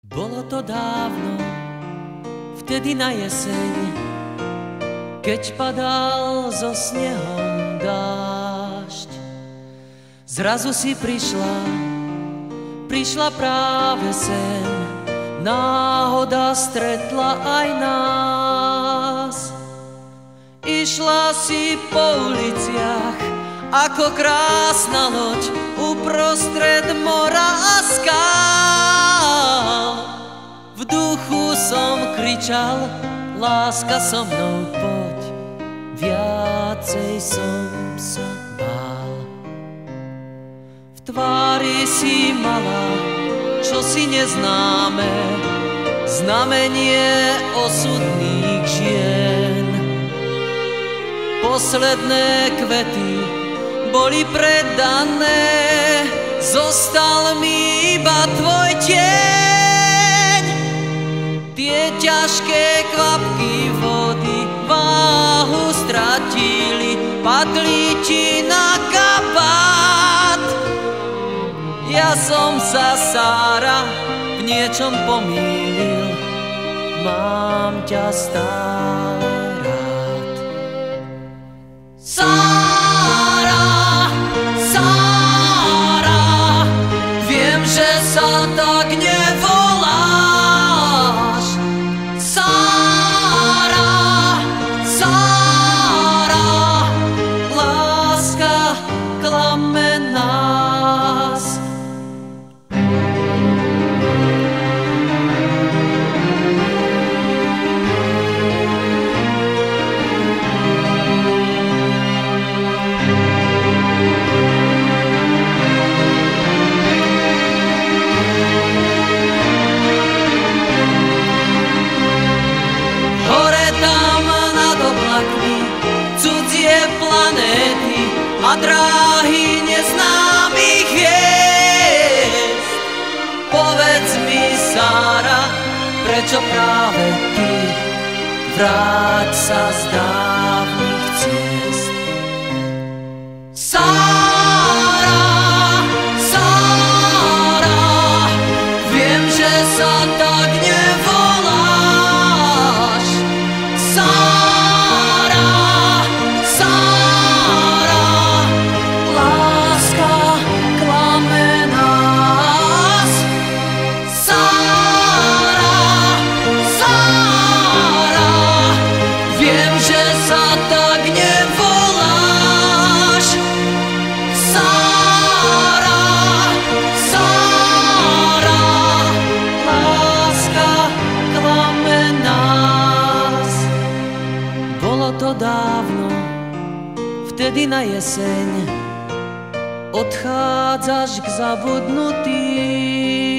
Bolo to dávno, vtedy na jeseň, keď padal so snehom dážď. Zrazu si prišla práve sem, náhoda stretla aj nás. Išla si po uliciach ako krásna loď uprostred mora a skál. V duchu som kričal, láska so mnou poď, viacej som sa bál. V tvári si mala čosi neznáme, znamenie osudných žien. Posledné kvety boli predané, zostal mi iba tvoj tieň. Tie ťažké kvapky vody váhu stratili, padli ti na kabát. Ja som sa, Sára, v niečom pomýlil, mám ťa stále rád. Sára, Sára, viem, že sa tak nevoláš. Sára, Sára, láska klame nás. Planéty a dráhy neznámych hviezd. Povedz mi, Sára, prečo práve ty? Vráť sa z dávnych ciest. Sára, Sára, viem, že sa tak nevoláš. Dávno, vtedy na jeseň, odchádzaš k zabudnutým.